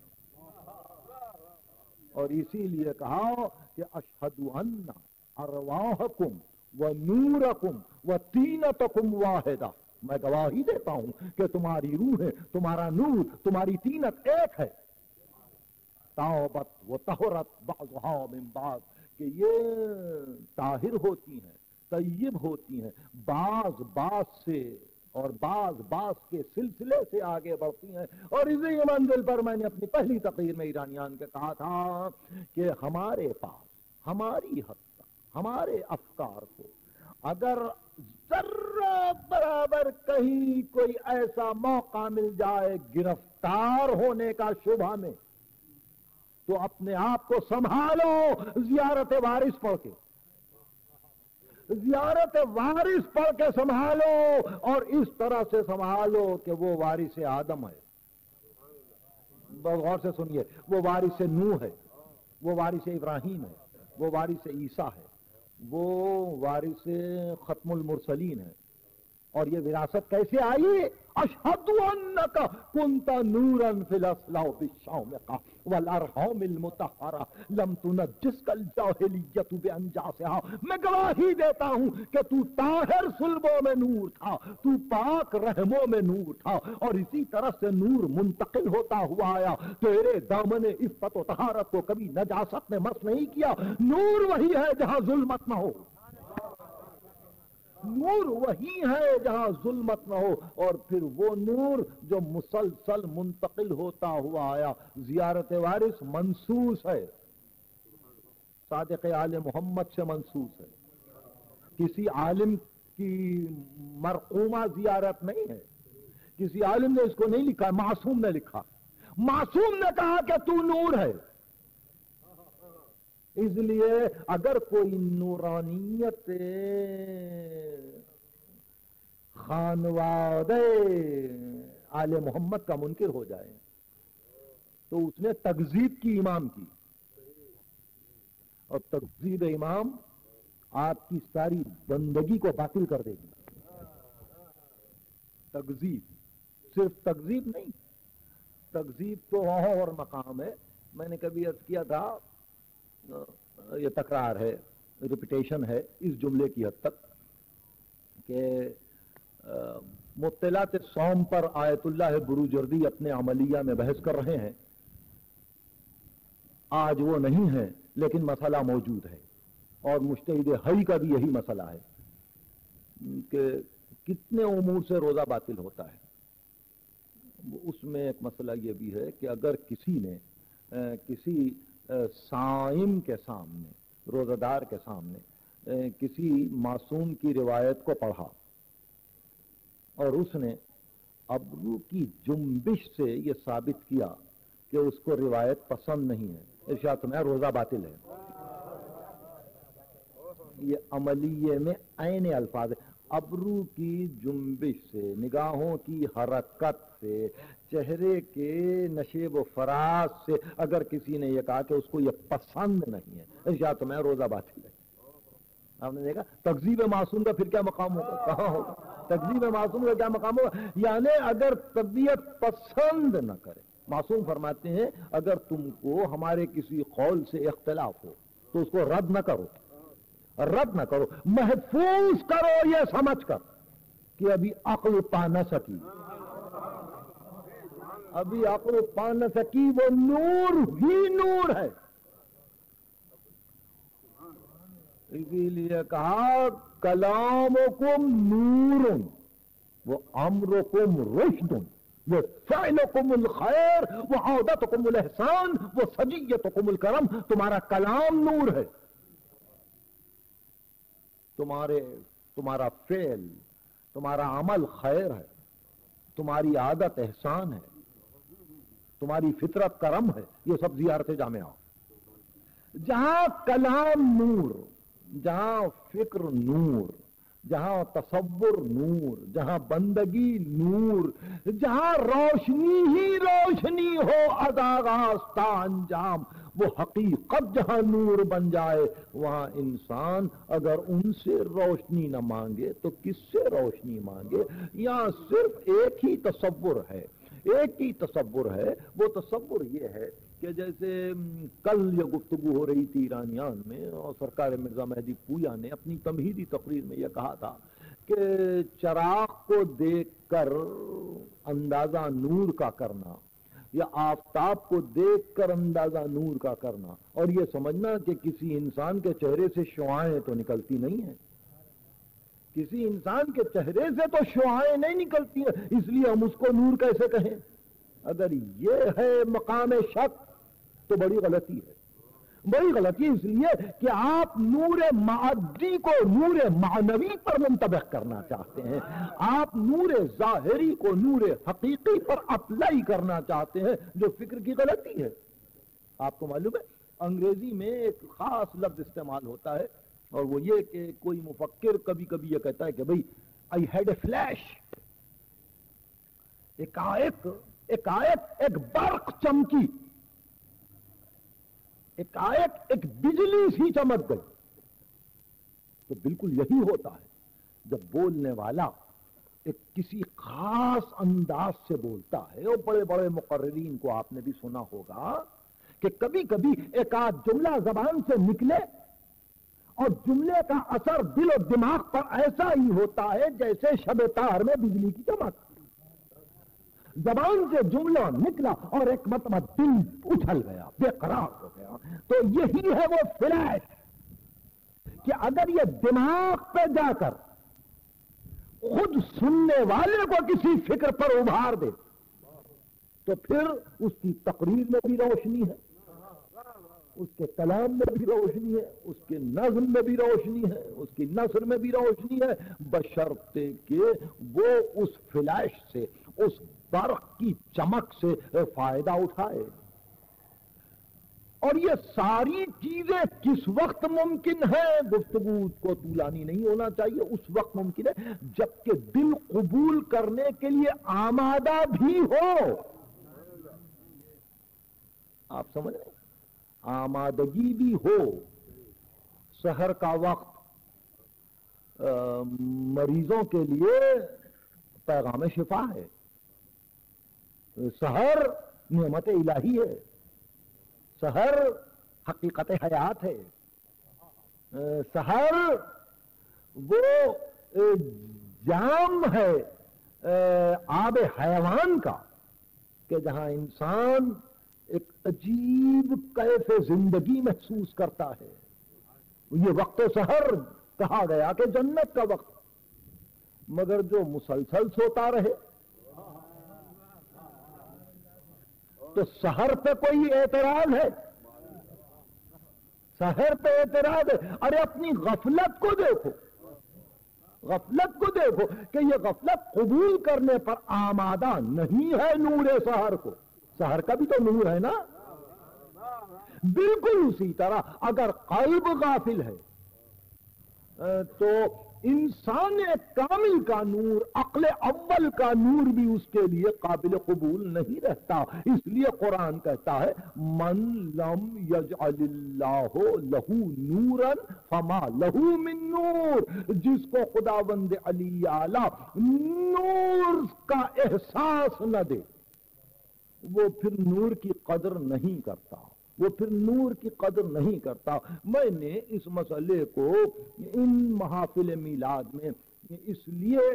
और इसीलिए कहा कि अशहदु अन्ना अरवाहकुम व नूरकुम व तीनतकुम वाहिदा, मैं गवाही देता हूं कि तुम्हारी रूह, तुम्हारा नूर, तुम्हारी तीनत एक है। तावबत व तहरत बाज़ुहा मिन बाज़, कि ये ताहिर होती हैं, तय्यब होती हैं बाज बाज से, और बाज के सिलसिले से आगे बढ़ती हैं। और इसी मंजिल पर मैंने अपनी पहली तकरीर में ईरानियान के कहा था कि हमारे पास, हमारी हद तक, हमारे अफकार को अगर जर्रा बराबर कहीं कोई ऐसा मौका मिल जाए गिरफ्तार होने का शुबा में, तो अपने आप को संभालो जियारत वारिस पढ़ के, जियारत वारिस पढ़ के संभालो। और इस तरह से संभालो कि वो वारिस आदम है, बहुत गौर से सुनिए, वो वारिस नूह है, वो वारिस इब्राहिम है, वो वारिस ईसा है, वो वारिस खत्मुल मुरसलीन है। और ये विरासत कैसे आई? अशहदु अन्नका कुंता नूरन फिल अस्लाउ बिश्शामिका वल अरहामिल मुतहहरा लम तुनज्जिसकल जाहिलियतु बिअनजासिहा, मैं गवाही देता हूं कि तू ताहिर सुल्बों में नूर था, तू पाक रहमों में नूर था, और इसी तरह से नूर मुंतकिल होता हुआ आया। तेरे दामन इफ्फत व तहारत को कभी नजासत ने मस नहीं किया। नूर वही है जहां जुल्मत न हो, नूर वही है जहां जुल्मत न हो। और फिर वो नूर जो मुसलसल मुंतकिल होता हुआ आया। जियारत वारिस मंसूस है, सादिक आले मोहम्मद से मंसूस है, किसी आलिम की मरकूमा जियारत नहीं है, किसी आलिम ने इसको नहीं लिखा, मासूम ने लिखा। मासूम ने कहा कि तू नूर है। इसलिए अगर कोई नूरानियत खानवादे आले मोहम्मद का मुनकिर हो जाए तो उसने तकजीब की इमाम की, और तकजीब इमाम आपकी सारी बंदगी को बातिल कर देगी। तकजीब, सिर्फ तकजीब नहीं, तकजीब तो और मकाम है। मैंने कभी अर्ज किया था, ये तकरार है, रिपीटेशन है इस जुमले की हद तक कि मुत्तलात सौम पर आयतुल्लाह बुरूजर्दी अपने अमलिया में बहस कर रहे हैं। आज वो नहीं है लेकिन मसला मौजूद है, और मुज्तहिद हई का भी यही मसला है कि कितने उमूर से रोजा बातिल होता है। उसमें एक मसला ये भी है कि अगर किसी ने किसी साइम के सामने, रोजादार के सामने किसी मासूम की रिवायत को पढ़ा और उसने अबरू की जुम्बिश से यह साबित किया कि उसको रिवायत पसंद नहीं है, इरशाद फरमाया रोजा बातिल है। ये अमलिये में ऐने अल्फाज है। अबरू की जुम्बिश से, निगाहों की हरकत से چہرے کے نشیب و فراز سے اگر کسی نے یہ کہا کہ اس کو یہ پسند نہیں ہے، یا تو میں روزہ باطل ہے۔ آپ نے دیکھا تکذیب معصوم کا پھر کیا مقام ہوگا؟ کہاں ہوگا تکذیب معصوم کا؟ کیا مقام ہوگا؟ یعنی اگر طبیعت پسند نہ کرے، معصوم فرماتے ہیں اگر تم کو ہمارے کسی قول سے اختلاف ہو تو اس کو رد نہ کرو، رد نہ کرو، محفوظ کرو یہ سمجھ کر کہ ابھی عقل پا نہ سکی، ابھی عقل پا نہ سکی، وہ نور ہی نور ہے۔ اسی لیے کہا کلامکم نور وہ امرکم رشد وہ فعلکم الخیر وہ عودتکم الاحسان وہ سجیتکم الکرم۔ تمہارا کلام نور ہے، تمہارا فعل، تمہارا عمل خیر ہے، تمہاری عادت احسان ہے، تمہاری فطرت کرم ہے، یہ سب زیارت جامعہ۔ جہاں کلام نور، جہاں فکر نور، جہاں تصور نور، جہاں بندگی نور، جہاں روشنی ہی روشنی ہو از آغاز تا انجام، وہ حقیقت جہاں نور بن جائے، وہاں انسان اگر ان سے روشنی نہ مانگے تو کس سے روشنی مانگے؟ یہاں صرف ایک ہی تصور ہے، ایک ہی تصور ہے، وہ تصور یہ ہے کہ جیسے کل یہ گفتگو ہو رہی تھی ایرانیان میں، اور سرکار مرزا مہدی پویا نے اپنی تمہیدی تقریر میں یہ کہا تھا کہ چراغ کو دیکھ کر اندازہ نور کا کرنا یا آفتاب کو دیکھ کر اندازہ نور کا کرنا، اور یہ سمجھنا کہ کسی انسان کے چہرے سے شعاعیں تو نکلتی نہیں ہیں، کسی انسان کے چہرے سے تو شعاعیں نہیں نکلتی ہیں، اس لیے ہم اس کو نور کیسے کہیں؟ اگر یہ ہے مقام شک تو بڑی غلطی ہے، بڑی غلطی اس لیے کہ آپ نور معدی کو نور معنوی پر منطبق کرنا چاہتے ہیں، آپ نور ظاہری کو نور حقیقی پر اپلائی کرنا چاہتے ہیں، جو فکر کی غلطی ہے۔ آپ کو معلوم ہے انگریزی میں ایک خاص لفظ استعمال ہوتا ہے، اور وہ یہ کہ کوئی مفکر کبھی کبھی یہ کہتا ہے کہ بھئی I had a flash، ایک برق چمکی، ایک بجلی سی چمک گئی۔ تو بالکل یہی ہوتا ہے جب بولنے والا ایک کسی خاص انداز سے بولتا ہے، اور بڑے بڑے مقررین کو آپ نے بھی سنا ہوگا کہ کبھی کبھی ایک آدھ جملہ زبان سے نکلے اور جملے کا اثر دل و دماغ پر ایسا ہی ہوتا ہے جیسے شب تار میں بجلی کی چمک۔ زبان سے جملہ نکلا اور ایک مرتبہ دل اچھل گیا، بے قرار ہو گیا، تو یہی ہے وہ فلیش کہ اگر یہ دماغ پہ جا کر خود سننے والے کو کسی فکر پر ابھار دے تو پھر اس کی تقریر میں بھی روشنی ہے، اس کے کلام میں بھی روشنی ہے، اس کے نظم میں بھی روشنی ہے، اس کی نثر میں بھی روشنی ہے، بشرطے کہ وہ اس فلیش سے، اس برق کی چمک سے فائدہ اٹھائے۔ اور یہ ساری چیزیں کس وقت ممکن ہے؟ گفتگو کو طولانی نہیں ہونا چاہیے، اس وقت ممکن ہے جبکہ دل قبول کرنے کے لیے آمادہ بھی ہو۔ آپ سمجھ رہے ہیں؟ آمادگی بھی ہو۔ سحر کا وقت مریضوں کے لیے پیغام شفا ہے، سحر نعمت الہی ہے، سحر حقیقت حیات ہے، سحر وہ جام ہے آب حیوان کا کہ جہاں انسان ایک عجیب کیف زندگی محسوس کرتا ہے۔ یہ وقت سحر کہا گیا کہ جنت کا وقت، مگر جو مسلسل سوتا رہے تو سحر پہ کوئی اعتراض ہے؟ سحر پہ اعتراض ہے؟ ارے اپنی غفلت کو دیکھو، غفلت کو دیکھو کہ یہ غفلت قبول کرنے پر آمادہ نہیں ہے نور سحر کو۔ سحر کا بھی تو نور ہے نا۔ بالکل اسی طرح اگر قلب غافل ہے تو انسان کامل کا نور، عقل اول کا نور بھی اس کے لیے قابل قبول نہیں رہتا. اس لیے قرآن کہتا ہے من لم یجعل اللہ لہ نورا فما لہ من نور. جس کو خداوند علی اعلیٰ نور کا احساس نہ دے وہ پھر نور کی قدر نہیں کرتا، وہ پھر نور کی قدر نہیں کرتا. میں نے اس مسئلے کو ان محافل میلاد میں اس لیے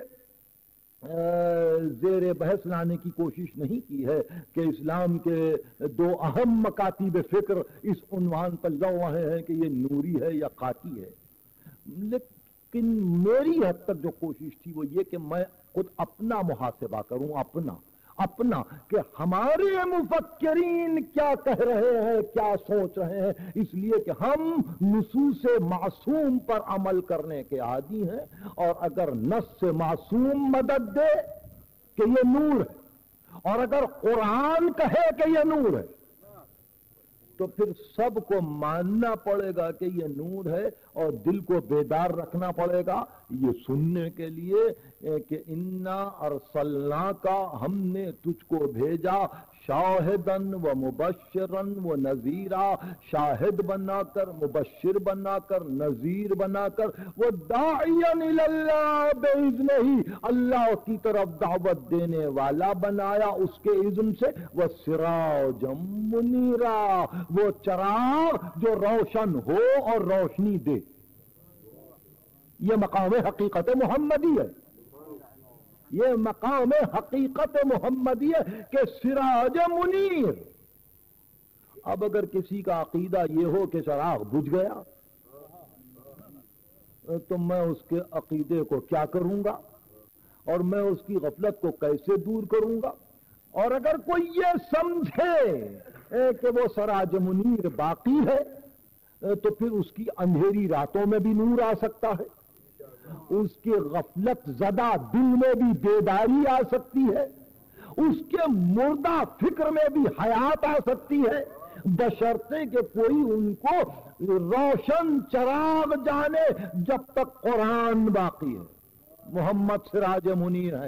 زیر بحث لانے کی کوشش نہیں کی ہے کہ اسلام کے دو اہم مکاتب فکر اس عنوان پر لڑ رہے ہیں کہ یہ نوری ہے یا قاطی ہے. لیکن میری حد تک جو کوشش تھی وہ یہ کہ میں خود اپنا محاسبہ کروں، اپنا کہ ہمارے مفکرین کیا کہہ رہے ہیں، کیا سوچ رہے ہیں. اس لیے کہ ہم نصوص معصوم پر عمل کرنے کے عادی ہیں، اور اگر نص معصوم مدد دے کہ یہ نور ہے اور اگر قرآن کہے کہ یہ نور ہے تو پھر سب کو ماننا پڑے گا کہ یہ نور ہے، اور دل کو بیدار رکھنا پڑے گا یہ سننے کے لیے کہ انا ارسلناک، ہم نے تجھ کو بھیجا شاہدن و مبشرن و نذیرا، شاہد بنا کر، مبشر بنا کر، نذیر بنا کر، وہ داعین الی اللہ باذنہ، اللہ کی طرف دعوت دینے والا بنایا اس کے اذن سے، وہ سراجا منیرا، وہ چراغ جو روشن ہو اور روشنی دے. یہ مقام حقیقت محمدی ہے، یہ مقام حقیقت محمدی ہے کہ سراج منیر. اب اگر کسی کا عقیدہ یہ ہو کہ چراغ بجھ گیا تو میں اس کے عقیدے کو کیا کروں گا اور میں اس کی غفلت کو کیسے دور کروں گا. اور اگر کوئی یہ سمجھے کہ وہ سراج منیر باقی ہے تو پھر اس کی اندھیری راتوں میں بھی نور آ سکتا ہے، اس کے غفلت زدہ دل میں بھی بیداری آ سکتی ہے، اس کے مردہ فکر میں بھی حیات آ سکتی ہے، بشرطے کہ کوئی ان کو روشن چراغ جانے جب تک قرآن باقی ہے. محمد سراج منیر ہے،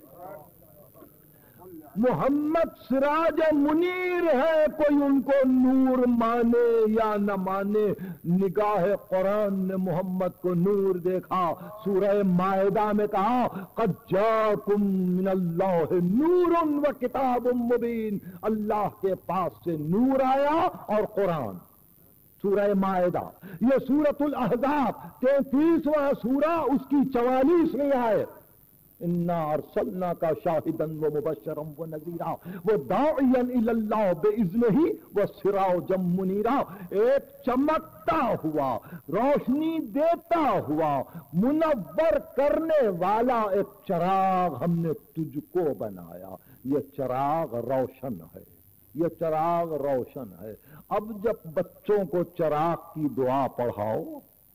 محمد سراج منیر ہے. کوئی ان کو نور مانے یا نہ مانے، نگاہ قرآن نے محمد کو نور دیکھا. سورہ مائدہ میں کہا قد جاکم من اللہ نور و کتاب مبین، اللہ کے پاس سے نور آیا اور قرآن. سورہ مائدہ، یہ سورۃ الاحزاب 33واں سورہ، اس کی 44ویں آیت. انا ارسلناک شاہدا و مبشرا و نذیرا و داعیا الی اللہ باذنہ و سراجا منیرا. ایک چمکتا ہوا، روشنی دیتا ہوا، منور کرنے والا ایک چراغ ہم نے تجھ کو بنایا. یہ چراغ روشن ہے، یہ چراغ روشن ہے. اب جب بچوں کو چراغ کی دعا پڑھاؤ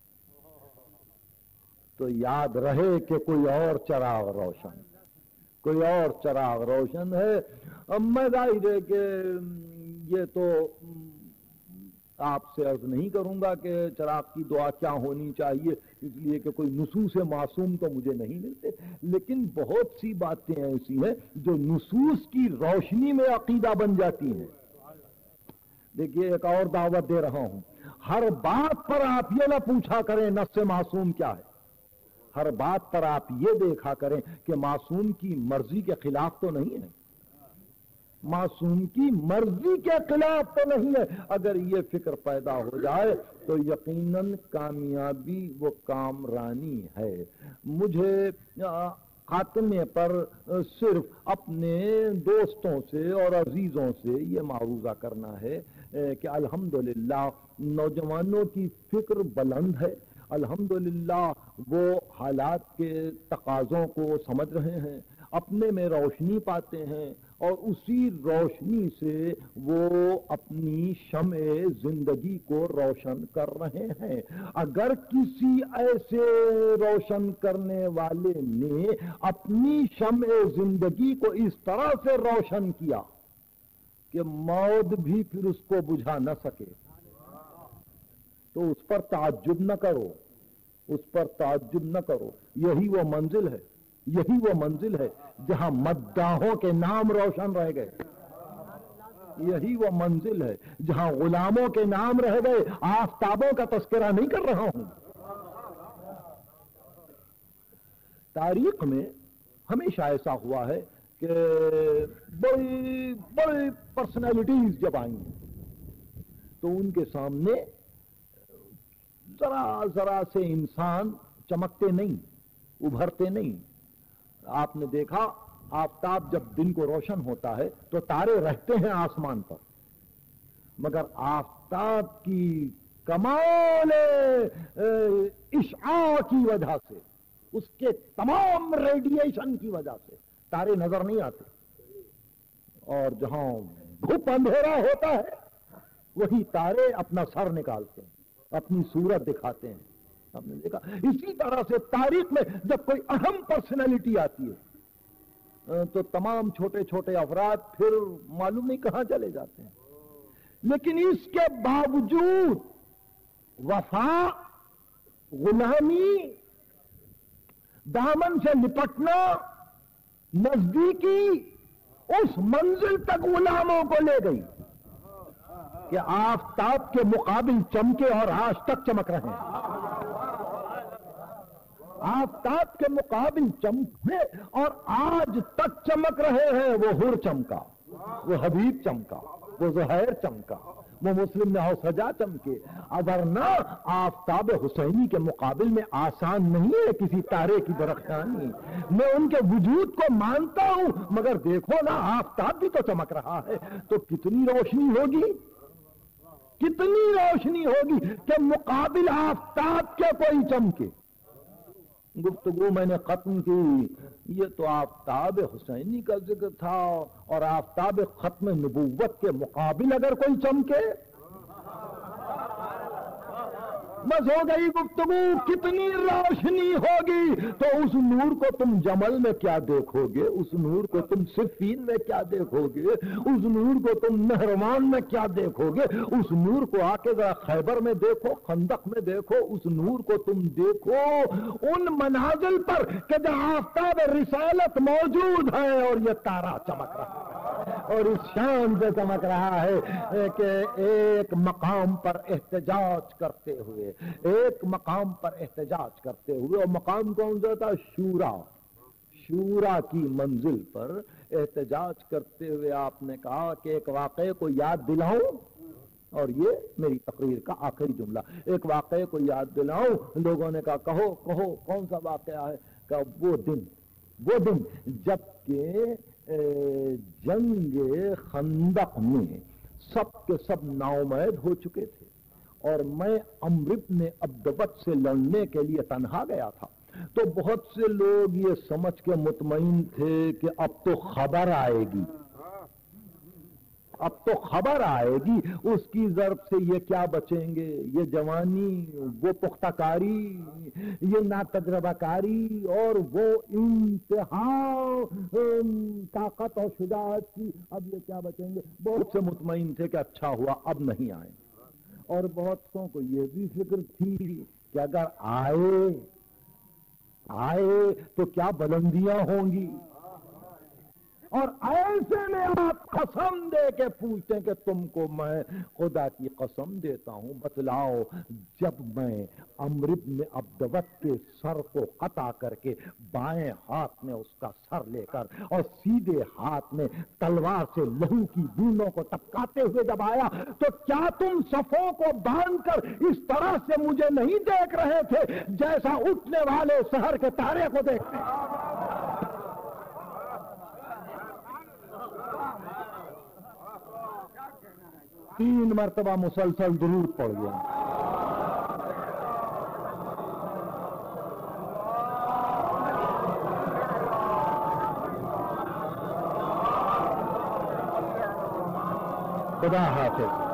تو یاد رہے کہ کوئی اور چراغ روشن، کوئی اور چراغ روشن ہے. اب میں ظاہر ہے کہ یہ تو آپ سے عرض نہیں کروں گا کہ چراغ کی دعا کیا ہونی چاہیے، اس لیے کہ کوئی نصوص معصوم تو مجھے نہیں ملتے، لیکن بہت سی باتیں ایسی ہیں جو نصوص کی روشنی میں عقیدہ بن جاتی ہیں. دیکھیے ایک اور دعوت دے رہا ہوں، ہر بات پر آپ یہ نہ پوچھا کریں نص معصوم کیا ہے. ہر بات پر آپ یہ دیکھا کریں کہ معصوم کی مرضی کے خلاف تو نہیں ہے، معصوم کی مرضی کے خلاف تو نہیں ہے. اگر یہ فکر پیدا ہو جائے تو یقیناً کامیابی و کامرانی ہے. مجھے خاتمے پر صرف اپنے دوستوں سے اور عزیزوں سے یہ معروضہ کرنا ہے کہ الحمدللہ نوجوانوں کی فکر بلند ہے، الحمدللہ وہ حالات کے تقاضوں کو سمجھ رہے ہیں، اپنے میں روشنی پاتے ہیں، اور اسی روشنی سے وہ اپنی شمع زندگی کو روشن کر رہے ہیں. اگر کسی ایسے روشن کرنے والے نے اپنی شمع زندگی کو اس طرح سے روشن کیا کہ موت بھی پھر اس کو بجھا نہ سکے تو اس پر تعجب نہ کرو، اس پر تعجب نہ کرو. یہی وہ منزل ہے، یہی وہ منزل ہے جہاں مداحوں کے نام روشن رہ گئے. یہی وہ منزل ہے جہاں غلاموں کے نام رہ گئے. آفتابوں کا تذکرہ نہیں کر رہا ہوں. تاریخ میں ہمیشہ ایسا ہوا ہے کہ بڑی بڑی پرسنالٹیز جب آئیں تو ان کے سامنے ذرا ذرا سے انسان چمکتے نہیں، ابھرتے نہیں. آپ نے دیکھا آفتاب جب دن کو روشن ہوتا ہے تو تارے رہتے ہیں آسمان پر، مگر آفتاب کی کمال اشعاع کی وجہ سے، اس کے تمام ریڈیشن کی وجہ سے تارے نظر نہیں آتے. اور جہاں گھپ اندھیرا ہوتا ہے وہی تارے اپنا سر نکالتے ہیں، اپنی صورت دکھاتے ہیں. آپ نے دیکھا اسی طرح سے تاریخ میں جب کوئی اہم پرسنالٹی آتی ہے تو تمام چھوٹے چھوٹے افراد پھر معلوم نہیں کہاں چلے جاتے ہیں. لیکن اس کے باوجود وفا، غلامی، دامن سے لپٹنا، نزدیکی اس منزل تک غلاموں کو لے گئی کہ آفتاب کے مقابل چمکے اور آج تک چمک رہے ہیں. آفتاب کے مقابل چمکے اور آج تک چمک رہے ہیں. وہ حر چمکا، وہ حبیب چمکا، وہ زہیر چمکا، وہ مسلم نہ سجا چمکے. ورنہ آفتاب حسینی کے مقابل میں آسان نہیں ہے کسی تارے کی درخشانی. میں ان کے وجود کو مانتا ہوں مگر دیکھو نا آفتاب بھی تو چمک رہا ہے تو کتنی روشنی ہوگی، کتنی روشنی ہوگی کہ مقابل آفتاب کے کوئی چمکے. گفتگو میں نے ختم کی. یہ تو آفتاب حسینی کا ذکر تھا اور آفتاب ختم نبوت کے مقابل اگر کوئی چمکے بس ہو گئی گفتگو. کتنی روشنی ہوگی تو اس نور کو تم جمل میں کیا دیکھو گے، اس نور کو تم صفین میں کیا دیکھو گے، اس نور کو تم نہروان میں کیا دیکھو گے. اس نور کو آ کے ذرا خیبر میں دیکھو، خندق میں دیکھو. اس نور کو تم دیکھو ان منازل پر کہ جہاں آفتاب رسالت موجود ہے اور یہ تارا چمک رہا ہے اور اس شان سے چمک رہا ہے کہ ایک مقام پر احتجاج کرتے ہوئے، ایک مقام پر احتجاج کرتے ہوئے، اور مقام کون سا تھا؟ شورا. شورا کی منزل پر احتجاج کرتے ہوئے آپ نے کہا کہ ایک واقعے کو یاد دلاؤں، اور یہ میری تقریر کا آخری جملہ، ایک واقعے کو یاد دلاؤں. لوگوں نے کہا کہو کہو کون سا واقعہ ہے؟ کہ وہ دن جب کہ جنگ خندق میں سب کے سب ناامید ہو چکے تھے اور میں عمرو بن عبدوت سے لڑنے کے لیے تنہا گیا تھا. تو بہت سے لوگ یہ سمجھ کے مطمئن تھے کہ اب تو خبر آئے گی، اب تو خبر آئے گی. اس کی ضرب سے یہ کیا بچیں گے، یہ جوانی، وہ پختہ کاری، یہ ناتجربہ کاری اور وہ انتہا طاقت اور شجاعت کی، اب یہ کیا بچیں گے. بہت سے مطمئن تھے کہ اچھا ہوا اب نہیں آئے، اور بہت سوں کو یہ بھی فکر تھی کہ اگر آئے تو کیا بلندیاں ہوں گی. اور ایسے میں آپ قسم دے کے پوچھتے کہ تم کو میں خدا کی قسم دیتا ہوں بتلاؤ، جب میں عمرو بن عبدوت کے سر کو قطع کر کے بائیں ہاتھ میں اس کا سر لے کر اور سیدھے ہاتھ میں تلوار سے لہو کی بوندوں کو ٹپکاتے ہوئے جب آیا تو کیا تم صفوں کو باندھ کر اس طرح سے مجھے نہیں دیکھ رہے تھے جیسا اٹھنے والے شہر کے تارے کو دیکھتے ہیں؟ تین مرتبہ مسلسل درود پڑھ گیا. خدا حافظ.